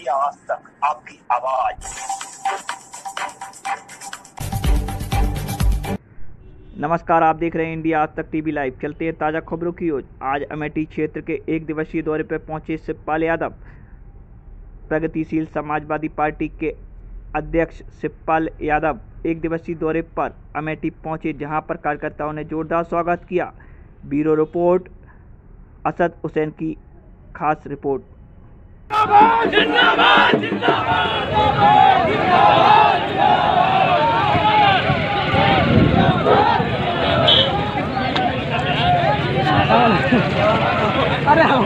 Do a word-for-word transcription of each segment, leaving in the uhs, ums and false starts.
India आज तक, आपकी आवाज। नमस्कार, आप देख रहे हैं इंडिया आज तक टीवी लाइव। चलते हैं ताज़ा खबरों की ओर। आज अमेठी क्षेत्र के एक दिवसीय दौरे पर पहुंचे शिवपाल यादव। प्रगतिशील समाजवादी पार्टी के अध्यक्ष शिवपाल यादव एक दिवसीय दौरे पर अमेठी पहुंचे, जहां पर कार्यकर्ताओं ने जोरदार स्वागत किया। ब्यूरो रिपोर्ट, असद हुसैन की खास रिपोर्ट। जिंदाबाद जिंदाबाद जिंदाबाद अरे आओ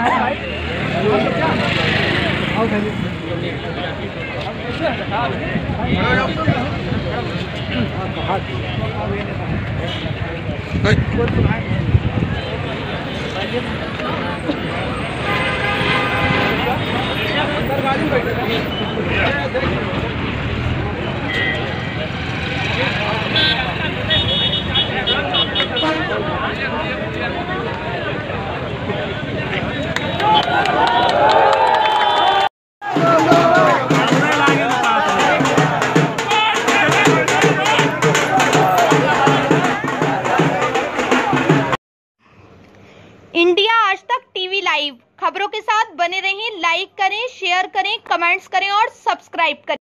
इंडिया आज तक टीवी लाइव खबरों के साथ बने रहें। लाइक करें, शेयर करें, कमेंट्स करें और सब्सक्राइब करें।